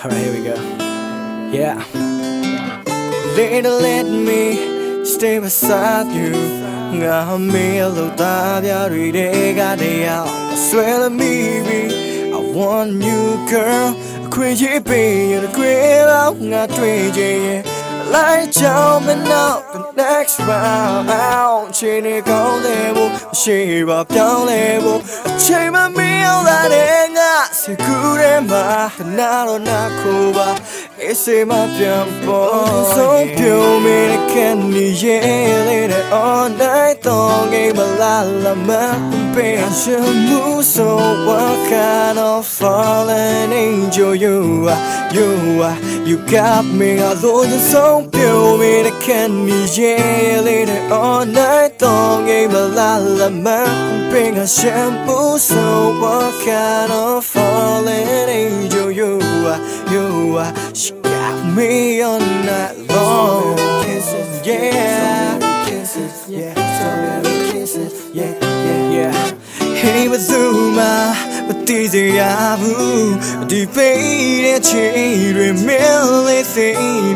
Alright, here we go. Yeah. Little let me stay beside you. I'm a little tired, every day got the out. I swear to me, I want you, girl. Crazy baby, the crib out, not crazy. Like jumping up the next round. Chini go level, she up down level. Change my meal that ain't got so good and my not cool. It's in my jumbo. So pure, me the candy, yeah, later all night long. Game a lot of my passion move. So what kind of fallen angel you are? You got me, although you're so pure, me the candy, yeah, later all night long. Game a lot of my passion move. So what kind of fallen angel you are? She got me all night long. Kisses, yeah, kisses, yeah, strawberry kisses, yeah. Hey, but Zuma, but these are you. Debate and change, really think,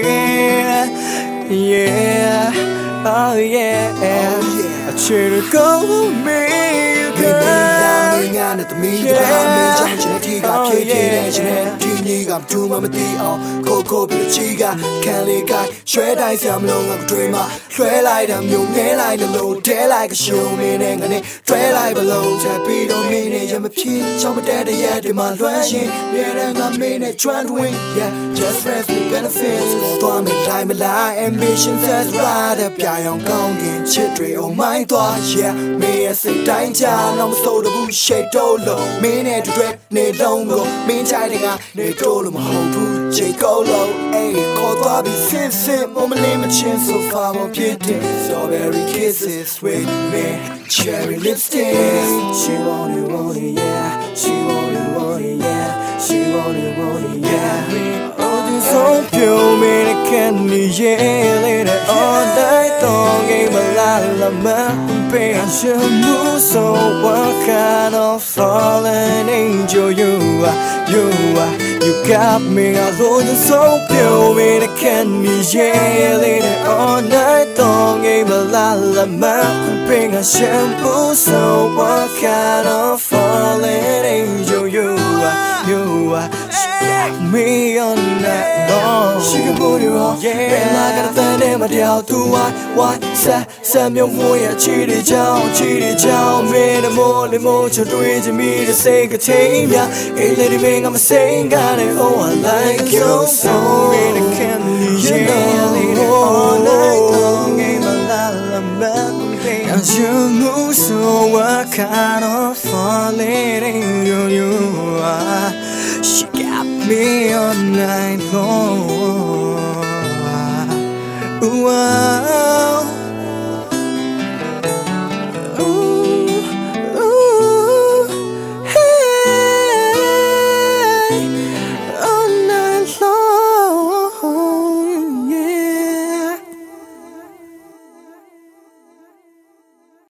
yeah, oh yeah. I try to go with me, girl. At the meet, I'm in Got I'm too mama Coco be the chiga, can't lick I shred ice, I'm long of dreamer. Trail light, I'm young, nail like the low, tail like a show, meaning and trail like below. Tappy don't mean it, I'm a pin, some of that, yeah, the man rushing. Yeah, I'm mean it, trying to win, yeah, just rest me benefits. Storm it, time a lie, ambitions as right up, yeah, I'm gone, chitry, oh my gosh, yeah, me as a time child, I'm so the bullshit, low, mean it to dread, need long go, mean tiding up, need to my whole boot, J. Golo, ayy, call Bobby, sim, mama name a chin so far, more beauty, strawberry kisses with me, cherry lipstick. She want it, yeah, she want it, yeah, she want it, yeah. Oh, this so pure, me the candy, yeah, later all night long, game a lot of my passion move. So what kind of fallen angel you are? You got me, although you're so pure, me the candy, yeah, later all night long, game a lot of my passion move. So what kind of fallen angel you are? She got me all night long. She can put it wrong, yeah. And I gotta find him a deal to why, Sam your boy, cheated down, man, I'm only more to do it to me to say a team, yeah. Hey, lady, man, I'm saying, got it, oh, I like you so. Really candy, yeah, later all night long, game a lot of man. As you move, so what kind of falling angel you are? She got me all night long. Ooh,